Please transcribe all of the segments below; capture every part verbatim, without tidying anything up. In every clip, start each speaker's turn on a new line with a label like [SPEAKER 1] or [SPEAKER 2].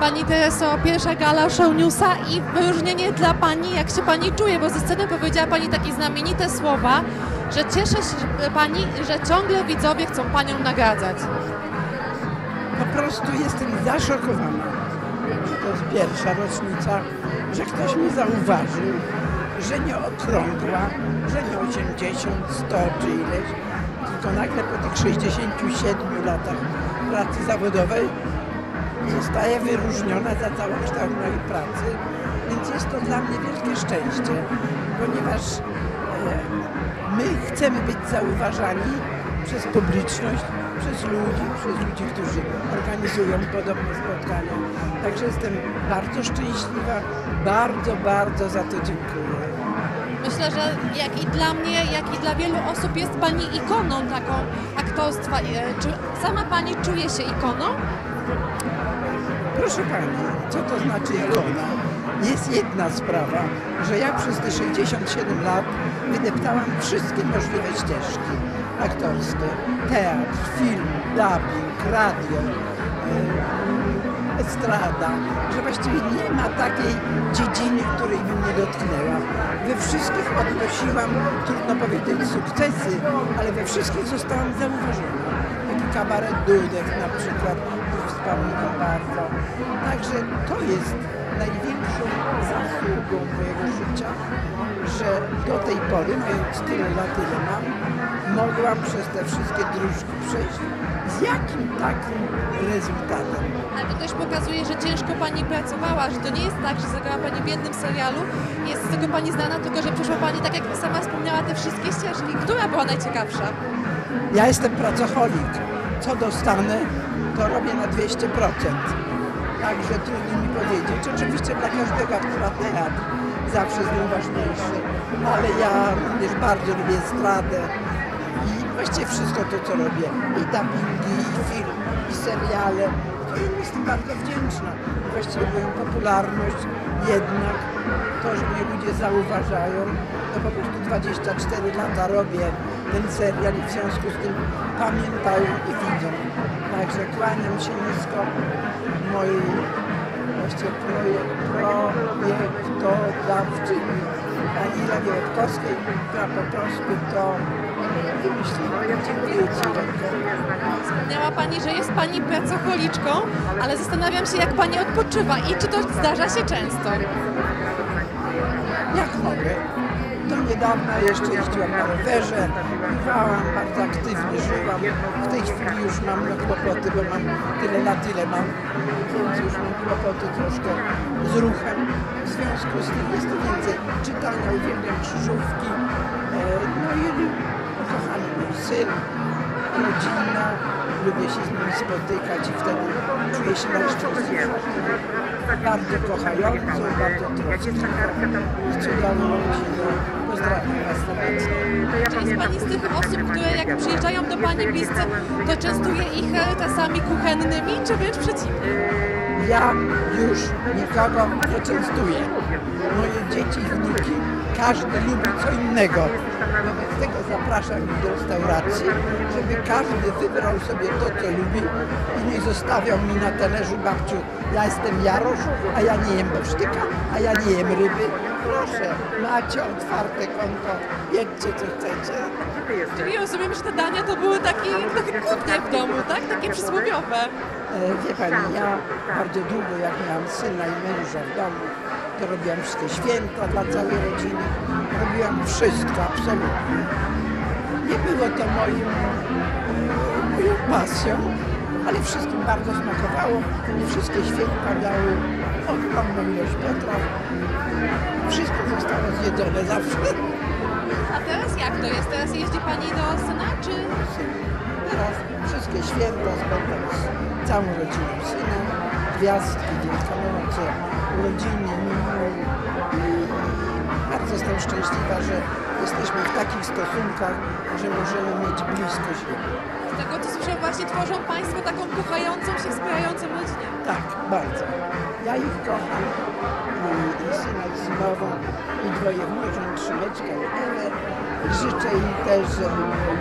[SPEAKER 1] Pani Tereso, pierwsza gala Show Newsa i wyróżnienie dla Pani, jak się Pani czuje, bo ze sceny powiedziała Pani takie znamienite słowa, że cieszy się Pani, że ciągle widzowie chcą Panią nagradzać.
[SPEAKER 2] Po prostu jestem zaszokowana, że to jest pierwsza rocznica, że ktoś mnie zauważył, że nie okrągła, że nie osiemdziesiąt, sto czy ileś, tylko nagle po tych sześćdziesięciu siedmiu latach pracy zawodowej zostaje wyróżniona za cały kształt mojej pracy, więc jest to dla mnie wielkie szczęście, ponieważ e, my chcemy być zauważani przez publiczność, przez ludzi, przez ludzi, którzy organizują podobne spotkania. Także jestem bardzo szczęśliwa, bardzo, bardzo za to dziękuję.
[SPEAKER 1] Myślę, że jak i dla mnie, jak i dla wielu osób jest Pani ikoną taką aktorstwa. Czy sama Pani czuje się ikoną?
[SPEAKER 2] Proszę Pani, co to znaczy ikona? Jest jedna sprawa, że ja przez te sześćdziesiąt siedem lat wydeptałam wszystkie możliwe ścieżki aktorskie. Teatr, film, dubbing, radio, estrada, że właściwie nie ma takiej dziedziny, której bym nie dotknęła. We wszystkich odnosiłam, trudno powiedzieć, sukcesy, ale we wszystkich zostałam zauważona. Taki kabaret Dudek na przykład, który wspominam bardzo. Także to jest największą zasługą mojego życia, że do tej pory, mając tyle lat, ile mam, mogłam przez te wszystkie dróżki przejść. Z jakim takim rezultatem?
[SPEAKER 1] Ale to też pokazuje, że ciężko Pani pracowała, że to nie jest tak, że zagrała Pani w jednym serialu, jest z tego Pani znana, tylko że przeszła Pani, tak jak sama wspomniała, te wszystkie ścieżki. Która była najciekawsza?
[SPEAKER 2] Ja jestem pracoholik. Co dostanę, to robię na dwieście procent. Także trudno mi powiedzieć. Oczywiście dla każdego aktora teatr zawsze jest najważniejszy, ale ja również bardzo lubię estradę i właściwie wszystko to, co robię. I dubbingi, i film, i seriale. I jestem bardzo wdzięczna. Właściwie moją popularność jednak, to, że mnie ludzie zauważają, to po prostu dwadzieścia cztery lata robię ten serial i w związku z tym pamiętają i widzą. Także kłaniam się nisko mojej właściwie projektodawczyni pani Lewie Łebkowskiej, która po prostu to wymyśliła. Dziękuję Ci.
[SPEAKER 1] Wspomniała Pani, że jest Pani pracocholiczką, ale zastanawiam się, jak Pani odpoczywa i czy to zdarza się często?
[SPEAKER 2] Jak mogę? Do niedawna jeszcze jeździłam na rowerze, pływałam, bardzo aktywnie żyłam. W tej chwili już mam no kłopoty, bo mam tyle lat, ile mam, więc już mam kłopoty troszkę z ruchem. W związku z tym jest to więcej czytania, uwielbiam krzyżówki. No i kochany mój syn, rodzina, lubię się z nimi spotykać i wtedy czuję się najszczęśliwsza. Bardzo kochającą, bardzo troską i cudowną rodzinę. Pozdrawiam Was serdecznie.
[SPEAKER 1] Czy jest Pani z tych osób, które jak przyjeżdżają do Pani bliscy, to częstuje ich tasami kuchennymi, czy wręcz przeciwnie?
[SPEAKER 2] Ja już nikogo nie częstuję. Moje dzieci i wnuki, każdy lubi co innego. Wobec tego zapraszam ich do restauracji, żeby każdy wybrał sobie to, co lubi i nie zostawiał mi na talerzu: babciu, ja jestem Jarosz, a ja nie jem besztyka, a ja nie jem ryby. Proszę, macie otwarte konto, jedźcie co chcecie.
[SPEAKER 1] Czyli rozumiem, że te dania to były takie, takie kłótnie w domu, tak? Takie przysłowiowe.
[SPEAKER 2] E, wie Pani, ja bardzo długo, jak miałam syna i męża w domu, to robiłam wszystkie święta dla całej rodziny. Robiłam wszystko, absolutnie. Nie było to moim, moją pasją, ale wszystkim bardzo smakowało. Wszystkie święta miały ogromną ilość potraw. Wszystko zostało zjedzone zawsze.
[SPEAKER 1] A teraz jak to jest? Teraz jeździ Pani do syna, czy?
[SPEAKER 2] Teraz wszystkie święta spędzam z całą rodziną syna, gwiazdki, Wielkanoce, urodziny, minu. Bardzo jestem szczęśliwa, że jesteśmy w takich stosunkach, że możemy mieć bliskość.
[SPEAKER 1] Z tego co słyszę, właśnie tworzą Państwo taką kochającą się, wspierającą rodzinę.
[SPEAKER 2] Tak, bardzo. Ja ich kocham. I, i syna, i synową, i dwoje wnucząt, Trzymeczka i Ewę. Życzę im też, żeby mieli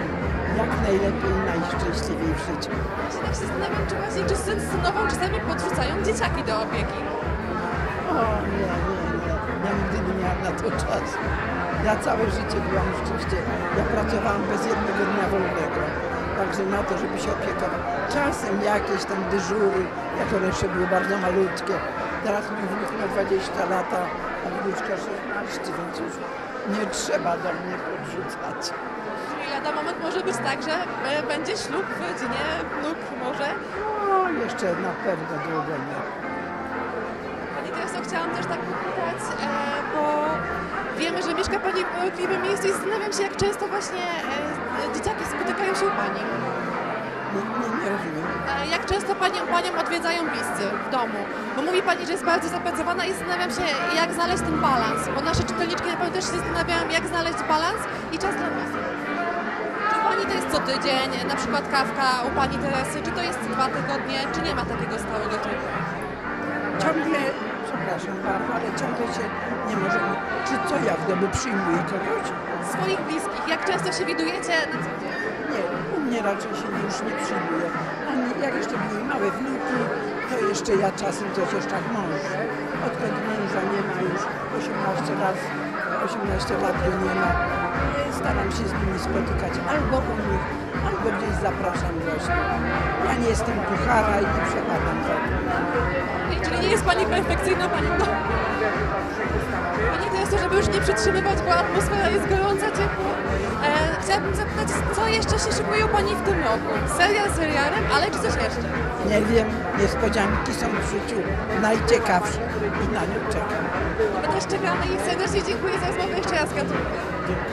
[SPEAKER 2] jak najlepiej i najszczęśliwiej w życiu.
[SPEAKER 1] Właśnie tak się zastanawiam, czy właśnie czy syn z synową czasami podrzucają dzieciaki do opieki.
[SPEAKER 2] O nie, nie, nie. Ja nigdy nie miałam na to czasu. Ja całe życie byłam rzeczywiście, ja pracowałam bez jednego dnia wolnego. Także na to, żeby się opiekować. Czasem jakieś tam dyżury, jak one jeszcze były bardzo malutkie. Teraz mój wnuk ma dwadzieścia lat, a wnuczka szesnaście, więc już nie trzeba do mnie podrzucać.
[SPEAKER 1] Czyli lada moment może być tak, że e, będzie ślub w rodzinie wnuk może.
[SPEAKER 2] No, jeszcze na pewno długo nie.
[SPEAKER 1] Pani teraz chciałam też tak popytać, e, bo wiemy, że mieszka Pani w urokliwym miejscu i zastanawiam się, jak często właśnie e, dzieciaki spotykają się u Pani.
[SPEAKER 2] Nie, nie, nie rozumiem.
[SPEAKER 1] E, jak często Panią, Panią odwiedzają bliscy w domu? Bo mówi Pani, że jest bardzo zapracowana i zastanawiam się, jak znaleźć ten balans. Bo nasze czytelniczki na pewno też się zastanawiają, jak znaleźć balans i czas dla Was. Czy u Pani to jest co tydzień, na przykład kawka u Pani Teresy, czy to jest dwa tygodnie, czy nie ma takiego stałego trybu?
[SPEAKER 2] Ciągle, przepraszam bardzo, ale ciągle się nie możemy. Czy co ja w domu przyjmuję kogoś?
[SPEAKER 1] Swoich bliskich, jak często się widujecie na co dzień?
[SPEAKER 2] Nie, u mnie raczej się już nie przyjmuje. Oni, jak jeszcze były małe wnuki, to jeszcze ja czasem coś jeszcze jak mąż. Odkąd męża nie ma już osiemnaście lat, osiemnaście lat go nie ma, staram się z nimi spotykać albo u nich, albo gdzieś zapraszam gości. Ja nie jestem kuchara i nie przepadam za tym.
[SPEAKER 1] Ej, czyli nie jest Pani perfekcyjna Pani w domu? Pani to jest to, żeby już nie przytrzymywać, bo atmosfera jest gorąca, ciepła. E, chciałabym zapytać, co jeszcze się szykuje u Pani w tym roku? Serial serialem, ale czy coś jeszcze?
[SPEAKER 2] Nie wiem, niespodzianki są w życiu najciekawsze i na nie czekam.
[SPEAKER 1] My też czekamy i serdecznie dziękuję za rozmowę. Jeszcze raz gratuluję.
[SPEAKER 2] Dziękuję.